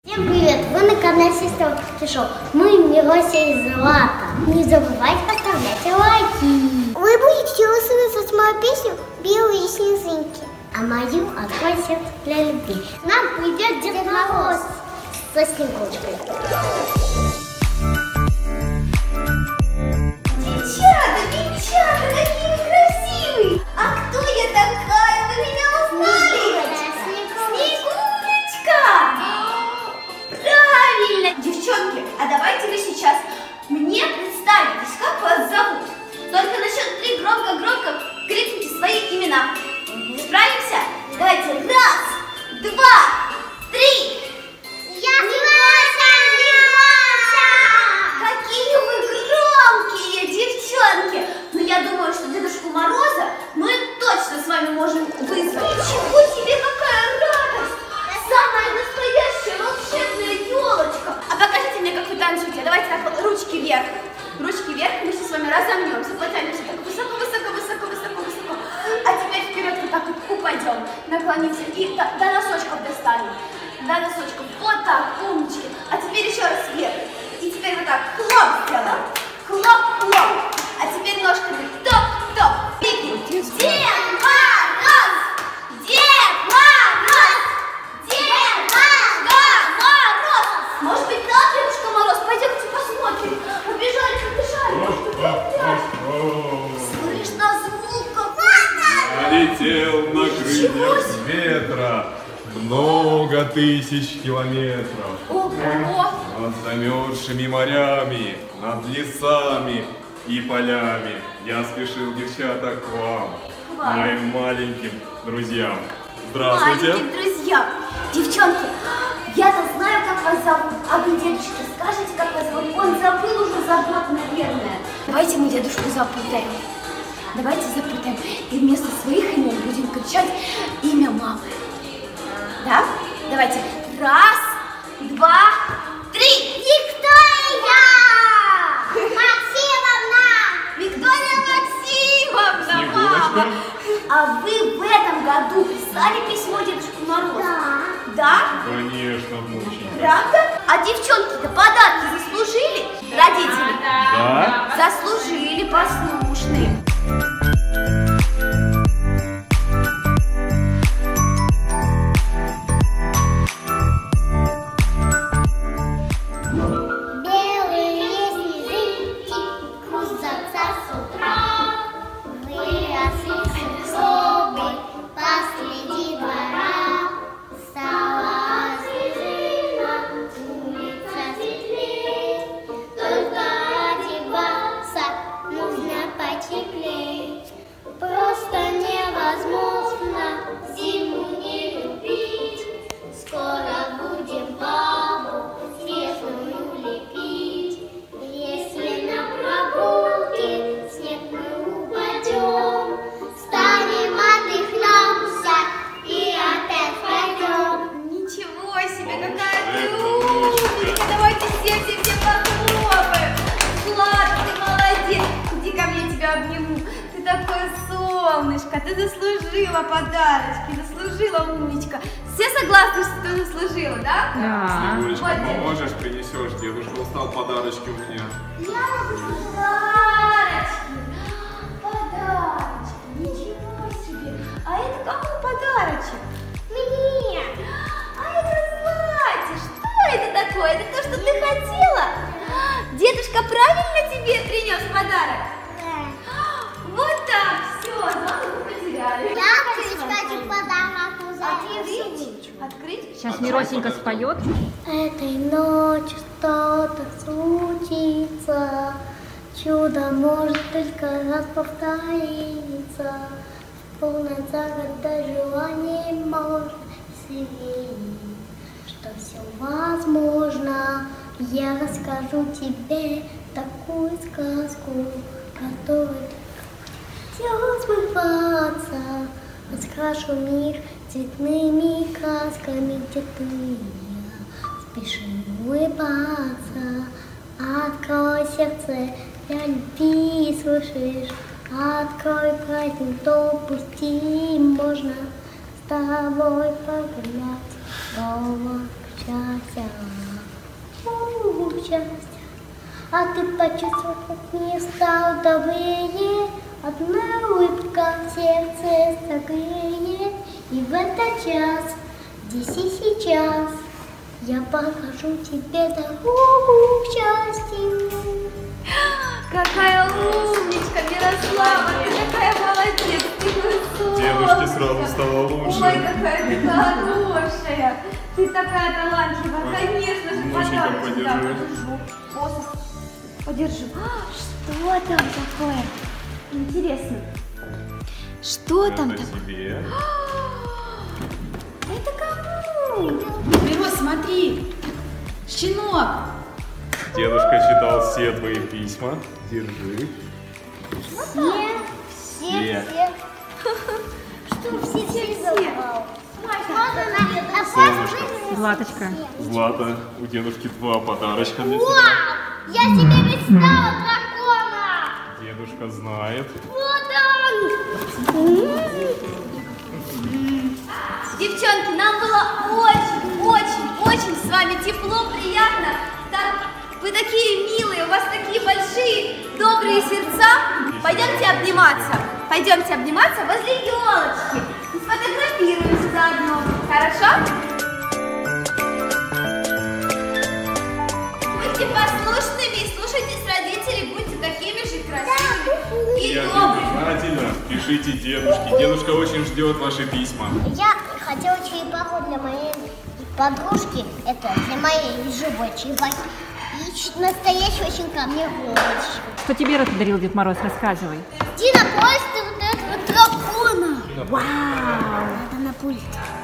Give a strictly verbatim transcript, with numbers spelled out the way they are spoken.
Всем привет! Вы на канале Сестер Шоу. Мы Мирося и Злата. Не забывайте поставлять лайки. Вы будете услышать мою песню «Белые снежинки», а мою «Открой сердце для любви». К нам придет Дед Мороз со снегуркой. Девчата, девчата, какие вы красивые! А кто я такая? Вы меня узнали? Снегурочка! Правильно! Девчонки, а давайте вы сейчас мне представитесь, как вас зовут. Только на счет три громко-громко крикните свои имена. Справимся? Давайте, раз, два, три! Я Мирося! Мирося! Какие вы громкие, девчонки! Но я думаю, что Дедушку Мороза мы точно с вами можем вызвать. Ничего себе, какая радость! Самая настоящая волшебная елочка! А покажите мне, как вы танцуете. Давайте так вот, ручки вверх. Ручки вверх, мы сейчас с вами разомнемся, потянемся так высоко-высоко-высоко-высоко-высоко. А теперь вперед вот так вот упадем, наклонимся и до, до носочков достанем. До носочков. Вот так, умнички. А теперь еще раз вверх. И теперь вот так, хлоп сделаем. Хлоп-хлоп. А теперь ножками топ-топ. Крикнем. Дед Мороз! Дед Мороз! Дед Мороз! Может быть, да, Дедушка Мороз? Пойдемте посмотрим. Побежали, побежали. Слышно звук. Полетел на крыльях ветра много тысяч километров. Ого! Над замерзшими морями, над лесами и полями я спешил, девчата, к вам, К вам. моим маленьким друзьям. Здравствуйте. Маленьким друзьям. Девчонки, я-то знаю, как вас зовут. А вы, дедушке, скажите, как вас зовут? Он забыл уже за год, наверное. Давайте мы дедушку запутаем. Давайте запутаем. И вместо своих имен будем кричать имя мамы. Да? Давайте. Раз, два, три. Виктория! Максимовна! Виктория Максимовна! Снегурочка. Мама! А вы в этом году писали письмо Дедушке Морозу? Да. Да? Конечно, внученька. Правда? А девчонки-то подарки заслужили? Родители? Да? Заслужили, послушные. Белые снежинки кружатся с утра, выросли сугробы посреди двора. Стала снежина, улица светлей, только одеваться нужно потеплей. Просто невозможно зиму не любить, скоро будем бабу снежную лепить. Если на прогулке снег мы упадем, станем, отдохнемся и опять пойдем. Ничего себе, какая ты умничка! Давайте все-все-все похлопаем! Ладно, ты молодец! Иди ко мне, тебя обниму. Ты такое солнышко, ты заслужила подарочки, заслужила, умничка. Все согласны, что ты заслужила, да? Да. Снегурочка, Вот это. поможешь, принесешь? Дедушка устал, подарочки у меня. Подарочки! Подарочки! Ничего себе! А это кому подарочек? Мне! А это Злате! Что это такое? Это то, что ты хотела? Дедушка правильно тебе принес подарок? Вот так! Все, Злату мы потеряли. Открыть? Открыть? Сейчас Миросенька споет. Этой ночью что-то случится, чудо может только раз повториться. Полное загадка желание может светить, что все возможно. Я расскажу тебе такую сказку, которая все сбываться. Раскрашу мир цветными красками, где ты и я спешим улыбаться. Открой сердце для любви, слышишь? Открой праздник, допусти, можно с тобой погулять. Дома счастья, у, счастья. А ты почувствовал, как мне стал добрее, одна улыбка в сердце согреет. И в этот час, здесь и сейчас, я покажу тебе дорогу к счастью. Какая умничка, Мирослава, ты такая молодец, ты высокая. Дедушке сразу стало лучше. Ой, какая ты хорошая. Ты такая талантливая, конечно же, Внученька, подарок сюда подержи. подержу. О, подержу. А, что там такое? Интересно. Что там Это такое? тебе. Это кому? Мирос, смотри, щенок. Дедушка читал все твои письма. Держи. Все, все, все. Что все, все, все. Солнышко. Златочка. Злата, у дедушки два подарочка для тебя. Вау! Я себе представила дракона! Дедушка знает. Вот он! Девчонки, нам было очень, очень, очень с вами тепло, приятно. Так, вы такие милые, у вас такие большие, добрые сердца. Пойдемте обниматься. Пойдемте обниматься возле елочки. И сфотографируемся заодно. Хорошо? Будьте послушными и слушайтесь родителей, будьте такими же красивыми и И добрыми. обязательно пишите дедушке. Дедушка очень ждет ваши письма. Я хотела черепаху для моей подружки, это для моей живой черепахи. И настоящего щенка мне очень. Что тебе подарил Дед Мороз? Рассказывай. Динопольст и вот этого дракона. Вау! Надо на пульт.